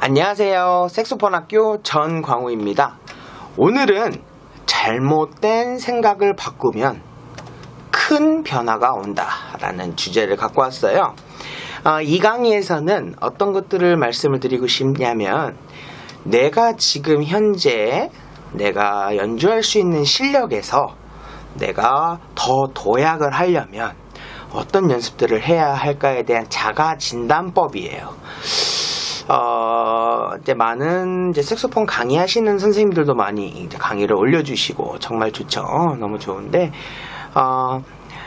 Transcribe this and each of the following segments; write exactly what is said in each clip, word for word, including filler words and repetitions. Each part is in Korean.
안녕하세요. 색소폰 학교 전광우입니다. 오늘은 잘못된 생각을 바꾸면 큰 변화가 온다 라는 주제를 갖고 왔어요. 어, 이 강의에서는 어떤 것들을 말씀을 드리고 싶냐면, 내가 지금 현재 내가 연주할 수 있는 실력에서 내가 더 도약을 하려면 어떤 연습들을 해야 할까에 대한 자가 진단법이에요. 어, 이제 많은 이제 색소폰 강의하시는 선생님들도 많이 이제 강의를 올려주시고 정말 좋죠. 너무 좋은데, 어,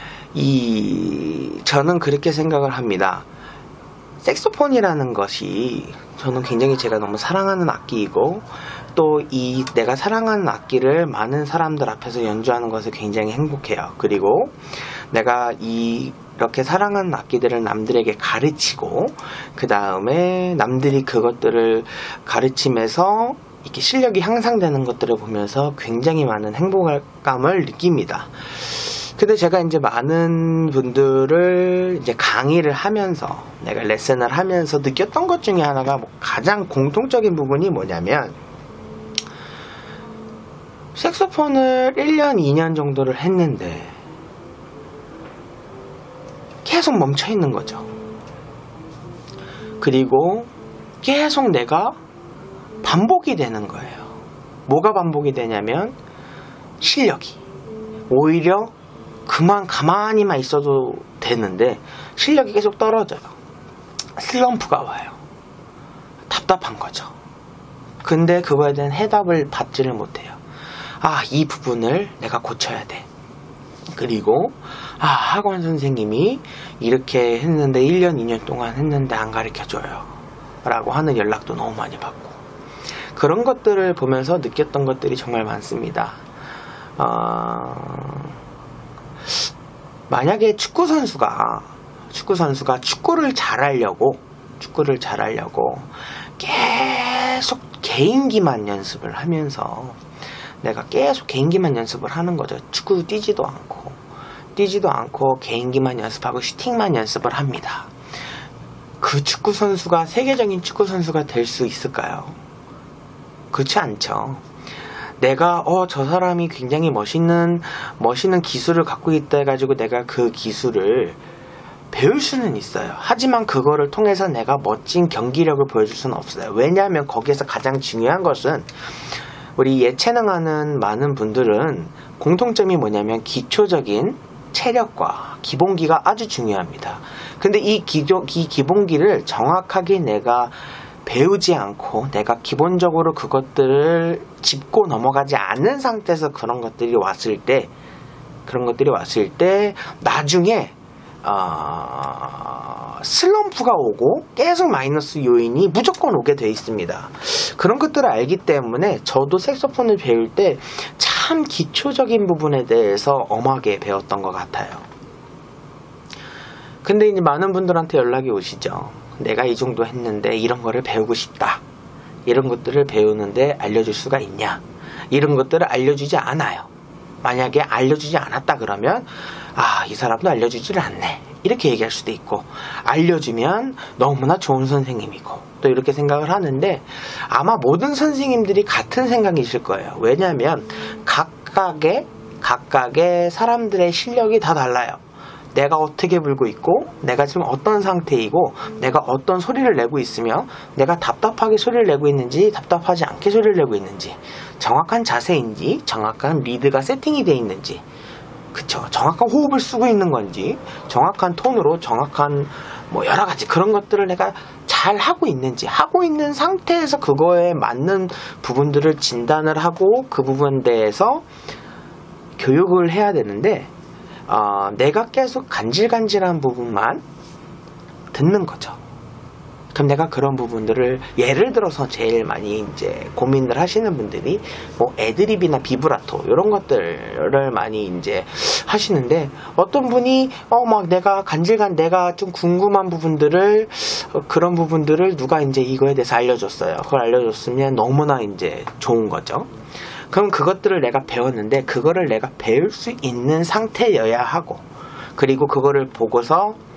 이, 저는 그렇게 생각을 합니다. 색소폰이라는 것이 저는 굉장히 제가 너무 사랑하는 악기이고, 또 이 내가 사랑하는 악기를 많은 사람들 앞에서 연주하는 것에 굉장히 행복해요. 그리고 내가 이 이렇게 사랑하는 악기들을 남들에게 가르치고, 그 다음에 남들이 그것들을 가르치면서 이렇게 실력이 향상되는 것들을 보면서 굉장히 많은 행복감을 느낍니다. 근데 제가 이제 많은 분들을 이제 강의를 하면서, 내가 레슨을 하면서 느꼈던 것 중에 하나가, 뭐 가장 공통적인 부분이 뭐냐면, 색소폰을 일 년, 이 년 정도를 했는데 계속 멈춰 있는 거죠. 그리고 계속 내가 반복이 되는 거예요. 뭐가 반복이 되냐면, 실력이 오히려 그만 가만히만 있어도 되는데 실력이 계속 떨어져요. 슬럼프가 와요. 답답한 거죠. 근데 그거에 대한 해답을 받지를 못해요. 아, 이 부분을 내가 고쳐야 돼. 그리고 아, 학원 선생님이 이렇게 했는데 일 년, 이 년 동안 했는데 안 가르쳐줘요 라고 하는 연락도 너무 많이 받고, 그런 것들을 보면서 느꼈던 것들이 정말 많습니다. 어... 만약에 축구 선수가 축구 선수가 축구를 잘하려고 축구를 잘하려고 계속 개인기만 연습을 하면서, 내가 계속 개인기만 연습을 하는 거죠. 축구도 뛰지도 않고 뛰지도 않고 개인기만 연습하고 슈팅만 연습을 합니다. 그 축구 선수가 세계적인 축구 선수가 될 수 있을까요? 그렇지 않죠. 내가 어 저 사람이 굉장히 멋있는 멋있는 기술을 갖고 있다 해가지고 내가 그 기술을 배울 수는 있어요. 하지만 그거를 통해서 내가 멋진 경기력을 보여줄 수는 없어요. 왜냐하면 거기에서 가장 중요한 것은, 우리 예체능하는 많은 분들은 공통점이 뭐냐면 기초적인 체력과 기본기가 아주 중요합니다. 근데 이, 기조, 이 기본기를 정확하게 내가 배우지 않고, 내가 기본적으로 그것들을 짚고 넘어가지 않는 상태에서 그런 것들이 왔을 때, 그런 것들이 왔을 때, 나중에, 어, 슬럼프가 오고 계속 마이너스 요인이 무조건 오게 돼 있습니다. 그런 것들을 알기 때문에 저도 색소폰을 배울 때 참 기초적인 부분에 대해서 엄하게 배웠던 것 같아요. 근데 이제 많은 분들한테 연락이 오시죠. 내가 이 정도 했는데 이런 거를 배우고 싶다. 이런 것들을 배우는데 알려줄 수가 있냐? 이런 것들을 알려주지 않아요. 만약에 알려주지 않았다 그러면, 아, 이 사람도 알려주지를 않네, 이렇게 얘기할 수도 있고, 알려주면 너무나 좋은 선생님이고, 또 이렇게 생각을 하는데, 아마 모든 선생님들이 같은 생각이실 거예요. 왜냐하면 각각의 각각의 사람들의 실력이 다 달라요. 내가 어떻게 불고 있고, 내가 지금 어떤 상태이고, 내가 어떤 소리를 내고 있으며, 내가 답답하게 소리를 내고 있는지 답답하지 않게 소리를 내고 있는지, 정확한 자세인지 정확한 리드가 세팅이 되어 있는지, 그쵸, 정확한 호흡을 쓰고 있는 건지, 정확한 톤으로 정확한 뭐 여러가지 그런 것들을 내가 잘 하고 있는지, 하고 있는 상태에서 그거에 맞는 부분들을 진단을 하고 그 부분에 대해서 교육을 해야 되는데, 어, 내가 계속 간질간질한 부분만 듣는 거죠. 그럼 내가 그런 부분들을, 예를 들어서 제일 많이 이제 고민을 하시는 분들이 뭐 애드립이나 비브라토 이런 것들을 많이 이제 하시는데, 어떤 분이 어 막 내가 간질간 내가 좀 궁금한 부분들을, 어, 그런 부분들을 누가 이제 이거에 대해서 알려줬어요. 그걸 알려줬으면 너무나 이제 좋은 거죠. 그럼 그것들을 내가 배웠는데, 그거를 내가 배울 수 있는 상태여야 하고, 그리고 그거를 보고서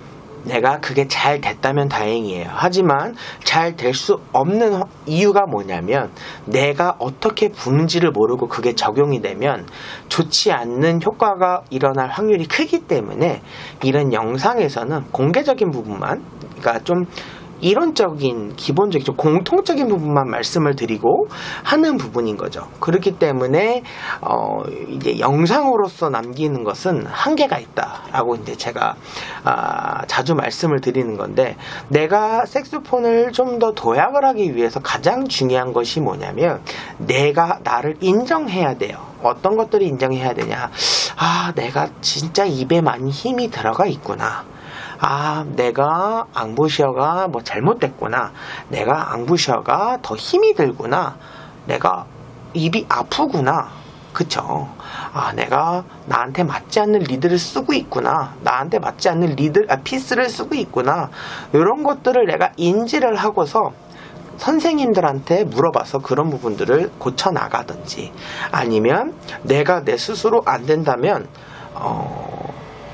내가 그게 잘 됐다면 다행이에요. 하지만 잘 될 수 없는 이유가 뭐냐면 내가 어떻게 부는지를 모르고 그게 적용이 되면 좋지 않는 효과가 일어날 확률이 크기 때문에 이런 영상에서는 공개적인 부분만, 그러니까 좀 이론적인, 기본적인, 좀 공통적인 부분만 말씀을 드리고 하는 부분인 거죠. 그렇기 때문에 어 이제 영상으로서 남기는 것은 한계가 있다라고 이제 제가 아 자주 말씀을 드리는 건데, 내가 색소폰을 좀 더 도약을 하기 위해서 가장 중요한 것이 뭐냐면 내가 나를 인정해야 돼요. 어떤 것들을 인정해야 되냐? 아, 내가 진짜 입에 많이 힘이 들어가 있구나. 아, 내가 앙부셔가 뭐 잘못됐구나. 내가 앙부셔가 더 힘이 들구나. 내가 입이 아프구나. 그쵸? 아, 내가 나한테 맞지 않는 리드를 쓰고 있구나. 나한테 맞지 않는 리드, 아, 피스를 쓰고 있구나. 이런 것들을 내가 인지를 하고서 선생님들한테 물어봐서 그런 부분들을 고쳐나가든지, 아니면 내가 내 스스로 안 된다면 어...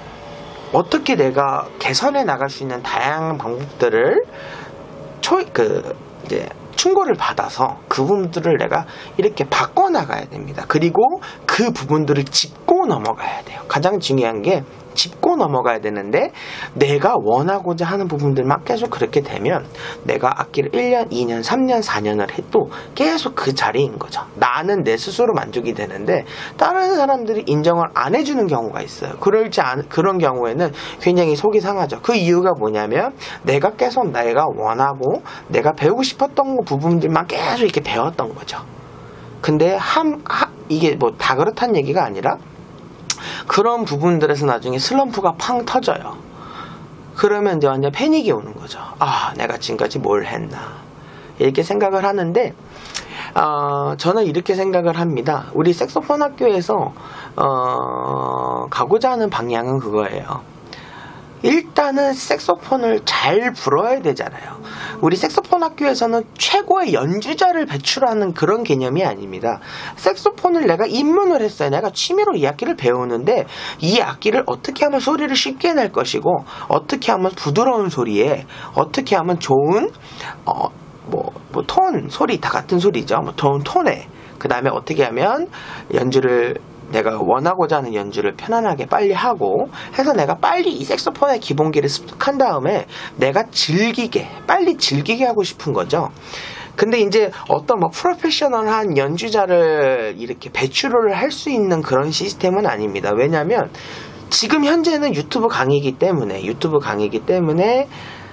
어떻게 내가 개선해 나갈 수 있는 다양한 방법들을 초, 그, 이제, 충고를 받아서 그 부분들을 내가 이렇게 바꿔나가야 됩니다. 그리고 그 부분들을 짚고 넘어가야 돼요. 가장 중요한 게 짚고 넘어가야 되는데, 내가 원하고자 하는 부분들만 계속 그렇게 되면 내가 악기를 일 년, 이 년, 삼 년, 사 년을 해도 계속 그 자리인 거죠. 나는 내 스스로 만족이 되는데 다른 사람들이 인정을 안 해주는 경우가 있어요. 그럴지 않, 그런 경우에는 굉장히 속이 상하죠. 그 이유가 뭐냐면 내가 계속 내가 원하고 내가 배우고 싶었던 부분들만 계속 이렇게 배웠던 거죠. 근데 한, 하, 이게 뭐 다 그렇다는 얘기가 아니라 그런 부분들에서 나중에 슬럼프가 팡 터져요. 그러면 이제 완전 패닉이 오는 거죠. 아, 내가 지금까지 뭘 했나, 이렇게 생각을 하는데, 어, 저는 이렇게 생각을 합니다. 우리 색소폰 학교에서 어, 가고자 하는 방향은 그거예요. 일단은 색소폰을 잘 불어야 되잖아요. 우리 색소폰 학교에서는 최고의 연주자를 배출하는 그런 개념이 아닙니다. 색소폰을 내가 입문을 했어요. 내가 취미로 이 악기를 배우는데 이 악기를 어떻게 하면 소리를 쉽게 낼 것이고, 어떻게 하면 부드러운 소리에, 어떻게 하면 좋은 어, 뭐, 뭐 톤, 소리 다 같은 소리죠. 뭐 톤, 톤에, 그 다음에 어떻게 하면 연주를, 내가 원하고자 하는 연주를 편안하게 빨리 하고 해서 내가 빨리 이 색소폰의 기본기를 습득한 다음에 내가 즐기게, 빨리 즐기게 하고 싶은 거죠. 근데 이제 어떤 뭐 프로페셔널한 연주자를 이렇게 배출을 할 수 있는 그런 시스템은 아닙니다. 왜냐면 지금 현재는 유튜브 강의이기 때문에, 유튜브 강의이기 때문에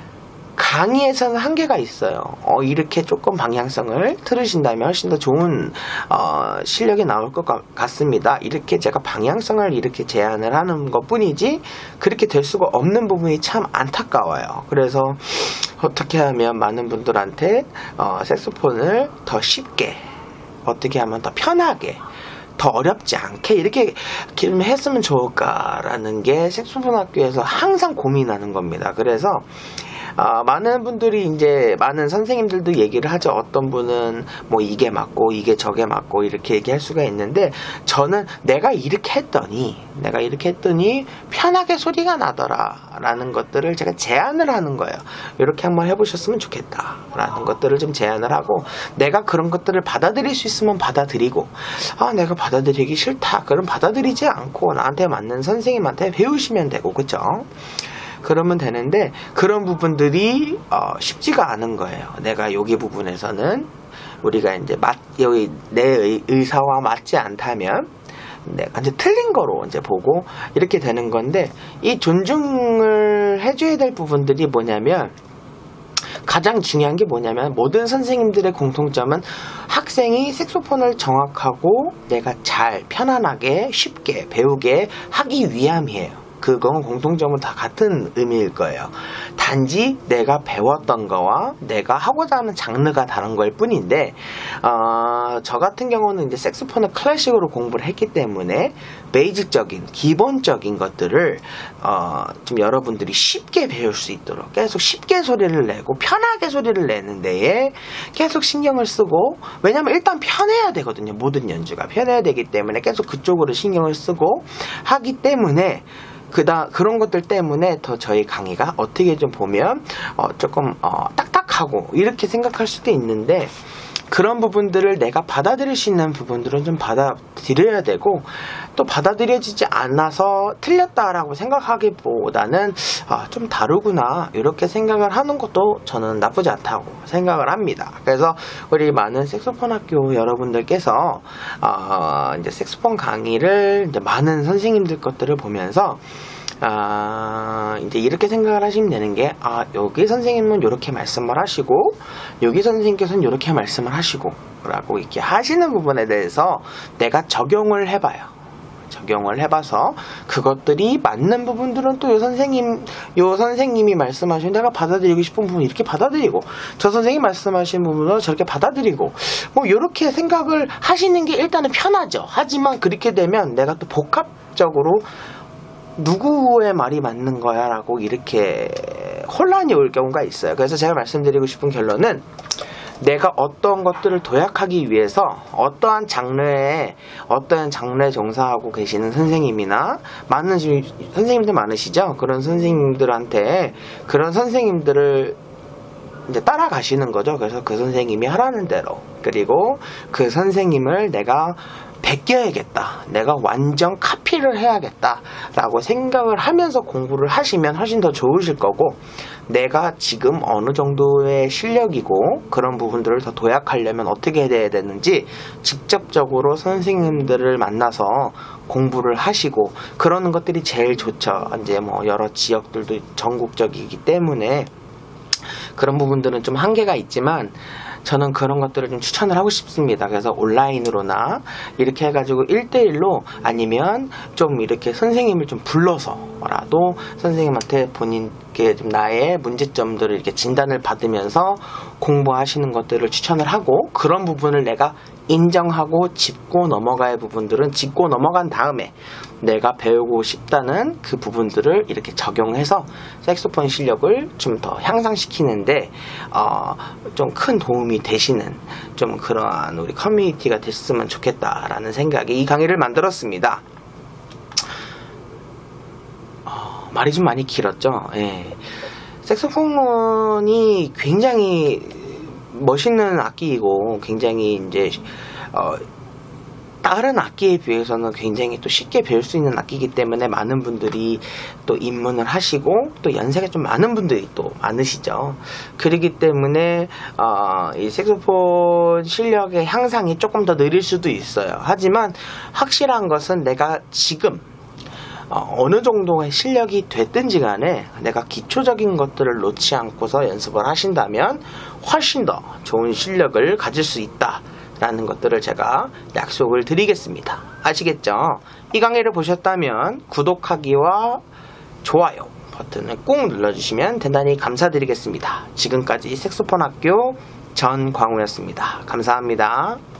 강의에서는 한계가 있어요. 어, 이렇게 조금 방향성을 틀으신다면 훨씬 더 좋은 어, 실력이 나올 것 같습니다. 이렇게 제가 방향성을 이렇게 제안을 하는 것 뿐이지 그렇게 될 수가 없는 부분이 참 안타까워요. 그래서 어떻게 하면 많은 분들한테 어, 색소폰을 더 쉽게, 어떻게 하면 더 편하게, 더 어렵지 않게 이렇게 했으면 좋을까라는 게 색소폰 학교에서 항상 고민하는 겁니다. 그래서 어, 많은 분들이 이제, 많은 선생님들도 얘기를 하죠. 어떤 분은 뭐 이게 맞고 이게 저게 맞고 이렇게 얘기할 수가 있는데, 저는 내가 이렇게 했더니 내가 이렇게 했더니 편하게 소리가 나더라 라는 것들을 제가 제안을 하는 거예요. 이렇게 한번 해보셨으면 좋겠다 라는 것들을 좀 제안을 하고, 내가 그런 것들을 받아들일 수 있으면 받아들이고, 아, 내가 받아들이기 싫다 그럼 받아들이지 않고 나한테 맞는 선생님한테 배우시면 되고, 그쵸? 그러면 되는데, 그런 부분들이 어, 쉽지가 않은 거예요. 내가 여기 부분에서는 우리가 이제 맞, 여기 내 의, 의사와 맞지 않다면 내가 이제 틀린 거로 이제 보고 이렇게 되는 건데, 이 존중을 해줘야 될 부분들이 뭐냐면, 가장 중요한 게 뭐냐면, 모든 선생님들의 공통점은 학생이 색소폰을 정확하고 내가 잘 편안하게 쉽게 배우게 하기 위함이에요. 그건 공통점은 다 같은 의미일 거예요. 단지 내가 배웠던 거와 내가 하고자 하는 장르가 다른 거일 뿐인데, 어, 저 같은 경우는 이제 색소폰을 클래식으로 공부를 했기 때문에 베이직적인 기본적인 것들을 어, 좀 여러분들이 쉽게 배울 수 있도록 계속 쉽게 소리를 내고 편하게 소리를 내는 데에 계속 신경을 쓰고, 왜냐면 일단 편해야 되거든요. 모든 연주가 편해야 되기 때문에 계속 그쪽으로 신경을 쓰고 하기 때문에 그다 그런 것들 때문에 더 저희 강의가 어떻게 좀 보면 어, 조금 어, 딱딱하고 이렇게 생각할 수도 있는데, 그런 부분들을 내가 받아들일 수 있는 부분들은 좀 받아들여야 되고, 또 받아들여지지 않아서 틀렸다라고 생각하기보다는 아, 좀 다르구나 이렇게 생각을 하는 것도 저는 나쁘지 않다고 생각을 합니다. 그래서 우리 많은 색소폰 학교 여러분들께서 어, 이제 색소폰 강의를 이제 많은 선생님들 것들을 보면서 아, 이제 이렇게 생각을 하시면 되는 게, 아, 여기 선생님은 이렇게 말씀을 하시고, 여기 선생님께서는 이렇게 말씀을 하시고, 라고 이렇게 하시는 부분에 대해서 내가 적용을 해봐요. 적용을 해봐서 그것들이 맞는 부분들은 또 요 선생님, 요 선생님이 말씀하신 내가 받아들이고 싶은 부분 이렇게 받아들이고, 저 선생님이 말씀하신 부분은 저렇게 받아들이고, 뭐 이렇게 생각을 하시는 게 일단은 편하죠. 하지만 그렇게 되면 내가 또 복합적으로 누구의 말이 맞는 거야 라고 이렇게 혼란이 올 경우가 있어요. 그래서 제가 말씀드리고 싶은 결론은, 내가 어떤 것들을 도약하기 위해서 어떠한 장르에 어떠한 장르에 종사하고 계시는 선생님이나 많은 선생님들 많으시죠? 그런 선생님들한테 그런 선생님들을 이제 따라가시는 거죠. 그래서 그 선생님이 하라는 대로, 그리고 그 선생님을 내가 베껴야겠다, 내가 완전 카피를 해야겠다 라고 생각을 하면서 공부를 하시면 훨씬 더 좋으실 거고, 내가 지금 어느 정도의 실력이고 그런 부분들을 더 도약하려면 어떻게 해야 되는지 직접적으로 선생님들을 만나서 공부를 하시고 그러는 것들이 제일 좋죠. 이제 뭐 여러 지역들도 전국적이기 때문에 그런 부분들은 좀 한계가 있지만, 저는 그런 것들을 좀 추천을 하고 싶습니다. 그래서 온라인으로나 이렇게 해가지고 일 대일로, 아니면 좀 이렇게 선생님을 좀 불러서라도 선생님한테 본인께 좀 나의 문제점들을 이렇게 진단을 받으면서 공부하시는 것들을 추천을 하고, 그런 부분을 내가 인정하고 짚고 넘어갈 부분들은 짚고 넘어간 다음에 내가 배우고 싶다는 그 부분들을 이렇게 적용해서 색소폰 실력을 좀 더 향상시키는데 어, 좀 큰 도움이 되시는 좀 그러한 우리 커뮤니티가 됐으면 좋겠다라는 생각에 이 강의를 만들었습니다. 어, 말이 좀 많이 길었죠. 예. 색소폰이 굉장히 멋있는 악기이고, 굉장히 이제 어, 다른 악기에 비해서는 굉장히 또 쉽게 배울 수 있는 악기이기 때문에 많은 분들이 또 입문을 하시고, 또 연세가 좀 많은 분들이 또 많으시죠. 그렇기 때문에 어, 이 색소폰 실력의 향상이 조금 더 느릴 수도 있어요. 하지만 확실한 것은 내가 지금 어, 어느 정도의 실력이 됐든지 간에 내가 기초적인 것들을 놓지 않고서 연습을 하신다면 훨씬 더 좋은 실력을 가질 수 있다 라는 것들을 제가 약속을 드리겠습니다. 아시겠죠? 이 강의를 보셨다면 구독하기와 좋아요 버튼을 꼭 눌러주시면 대단히 감사드리겠습니다. 지금까지 색소폰 학교 전광우였습니다. 감사합니다.